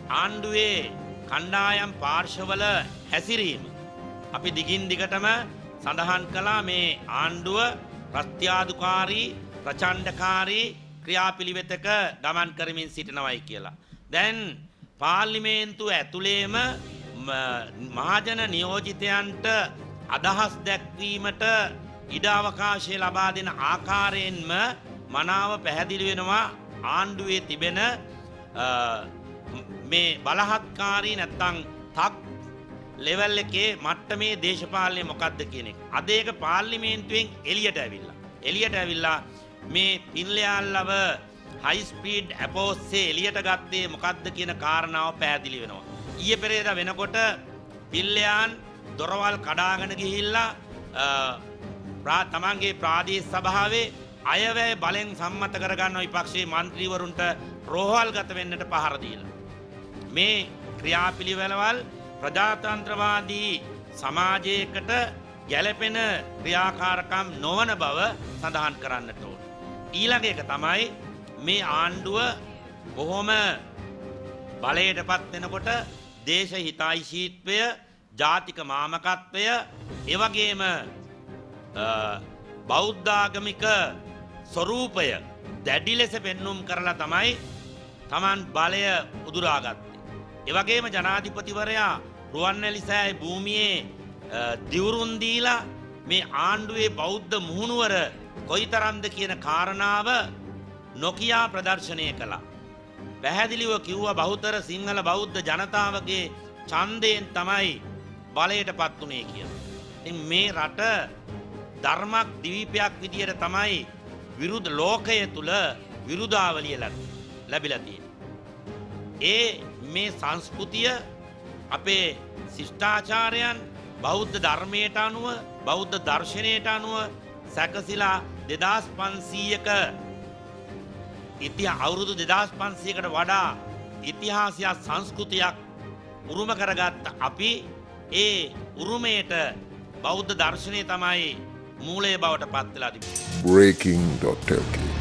ආණ්ඩුවේ කණ්ඩායම් පාර්ශවල හැසිරීම අපි දිගින් දිගටම සඳහන් කළා මේ ආණ්ඩුව ප්‍රත්‍යාදුකාරී ප්‍රචණ්ඩකාරී ක්‍රියාපිළිවෙතක ගමන් කරමින් සිටිනවයි කියලා. දැන් පාර්ලිමේන්තුව ඇතුළේම මහජන නියෝජිතයන්ට අදහස් දැක්වීමට ඉඩ අවකාශය ලබා දෙන ආකාරයෙන්ම මනාව පැහැදිලි වෙනවා ආණ්ඩුවේ තිබෙන මේ බලහත්කාරී නැත්තම් තක් ලෙවල් එකේ මට්ටමේ දේශපාලනය මොකක්ද කියන එක. අද ඒක පාර්ලිමේන්තුවෙන් එළියට ඇවිල්ලා මේ පින්ලයාල්ලව හයි ස්පීඩ් ඇප් ඔස්සේ එළියට ගත්තේ මොකක්ද කියන කාරණාව පැහැදිලි වෙනවා. ඊයේ පෙරේදා වෙනකොට පින්ලයාන් දොරවල් කඩාගෙන ගිහිල්ලා තමන්ගේ ප්‍රාදේශ සභාවේ අයවැය බලෙන් සම්මත කරගන්න විපක්ෂයේ මන්ත්‍රීවරුන්ට රෝහල්ගත වෙන්නට පහර දීලා. මේ ක්‍රියාපිළිවෙළවල් ප්‍රජාතන්ත්‍රවාදී සමාජයකට ගැළපෙන ක්‍රියාකාරකම් නොවන බව සඳහන් කරන්නට ඕන. ඊළඟ එක තමයි මේ ආණ්ඩුව බොහොම බලයටපත් වෙනකොට දේශ හිතයිශීත්වය, ජාතික මාමකත්වය, එවැගේම බෞද්ධාගමික ස්වරූපය දැඩි ලෙස පෙන්눔 කරලා තමයි Taman බලය උදුරාගත්තේ. එවැගේම ජනාධිපතිවරයා රුවන්වැලි සෑය භූමියේ දිවුරුම් දීලා මේ ආණ්ඩුවේ බෞද්ධ මුහුණුවර කොයිතරම්ද කියන කාරණාව නොකියා ප්‍රදර්ශනය කළා. පැහැදිලිව කිව්වා බහුතර සිංහල බෞද්ධ ජනතාවගේ ඡන්දයෙන් තමයි බලයටපත් උනේ කියලා. ඉතින් මේ රට ධර්මක් දීපයක් විදියට තමයි විරුද්ධ ලෝකය තුල විරුදාවලිය ලැබිලා තියෙන්නේ. මේ සංස්කෘතිය අපේ ශිෂ්ටාචාරයන් බෞද්ධ ධර්මයට අනුව බෞද්ධ දර්ශනයට අනුව සැකසීලා 2500ක අවුරුදු 2500කට වඩා ඉතිහාසයක් සංස්කෘතියක් උරුම කරගත්ත අපි ඒ උරුමයට බෞද්ධ දර්ශනය තමයි මූලය බවට පත් වෙලා තිබෙන්නේ. breaking.lk